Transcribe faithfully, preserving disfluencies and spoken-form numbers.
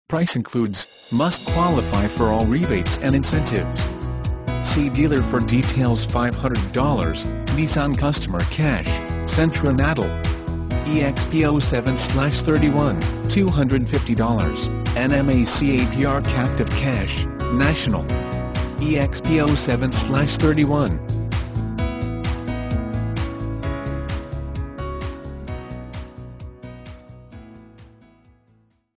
Price includes, must qualify for all rebates and incentives. See dealer for details. Five hundred dollars, Nissan Customer Cash, Sentra Nat'l. E X P zero seven thirty-one, two hundred fifty dollars, N M A C A P R Captive Cash, National. E X P zero seven thirty-one,